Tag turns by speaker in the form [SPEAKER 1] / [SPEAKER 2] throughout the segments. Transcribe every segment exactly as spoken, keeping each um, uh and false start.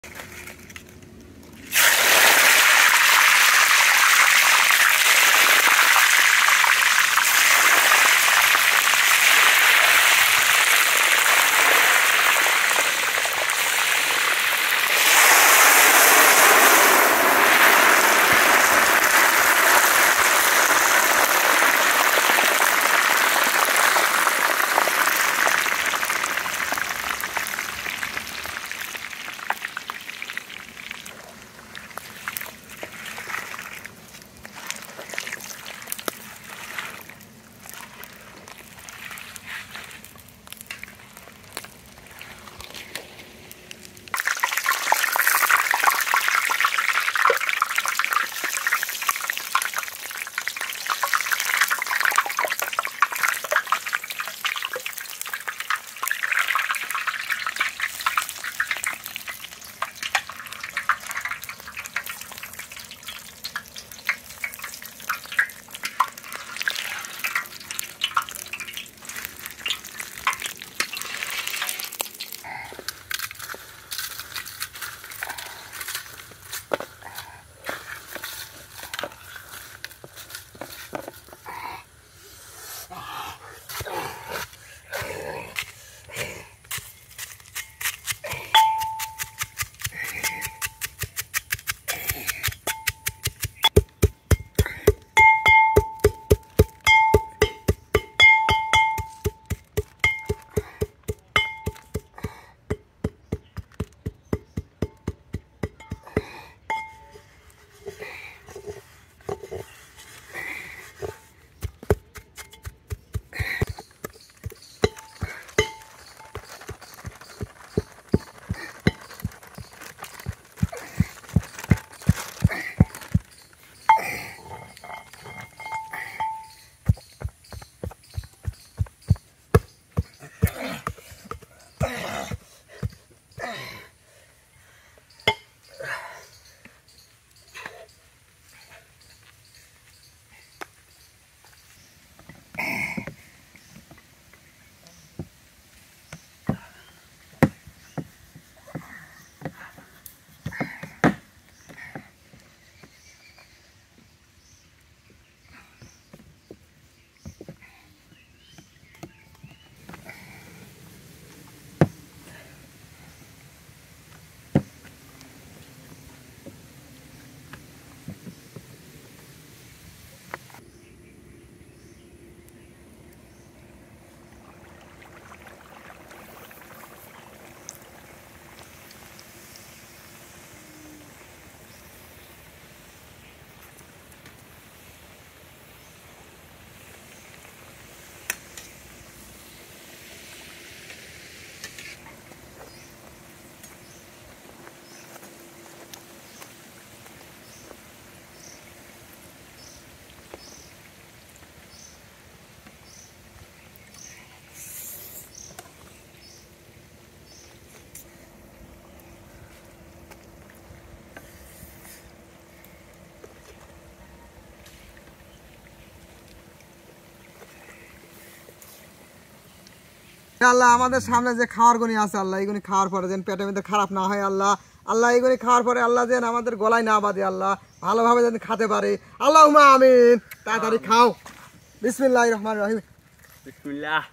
[SPEAKER 1] আল্লাহ আমাদের সামনে যে খাওয়ার গুনি আছে আল্লাহ এইগুনি খাওয়ার পরে যেন পেটের মধ্যে খারাপ না হয় আল্লাহ আল্লাহ এইগুনি খাওয়ার পরে আল্লাহ যেন আমাদের গলায় না বাঁধে আল্লাহ ভালোভাবে যেন খেতে পারে আল্লাহুম্মা আমিন তাড়াতাড়ি খাও বিসমিল্লাহির রহমানির রহিম
[SPEAKER 2] বিসমিল্লাহ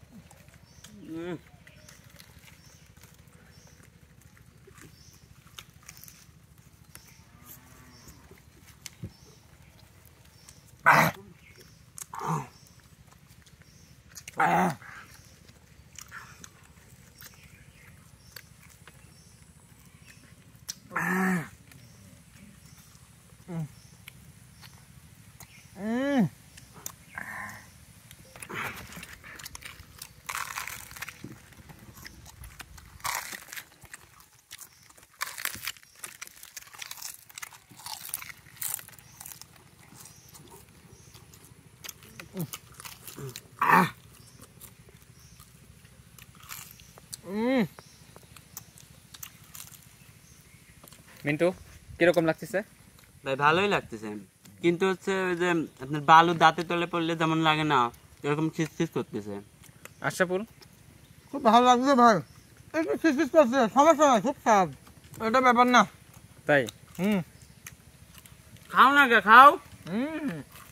[SPEAKER 2] আহ
[SPEAKER 3] মিন্টু কিরকম লাগতেছে?
[SPEAKER 2] ভাই ভালোই লাগতেছে, কিন্তু হচ্ছে যে আপনার বালু দাঁতে তলে পড়লে যেমন লাগে না এরকম খিসখিস করতেছে।
[SPEAKER 3] আশরাফুল?
[SPEAKER 1] খুব ভালো লাগছে ভাই, একটু খিসখিস করছে, সমস্যা নাই, খুব স্বাদ। ওটা ব্যাপার না।
[SPEAKER 3] তাই?
[SPEAKER 1] হুম
[SPEAKER 2] খাও না কে খাও।
[SPEAKER 1] হুম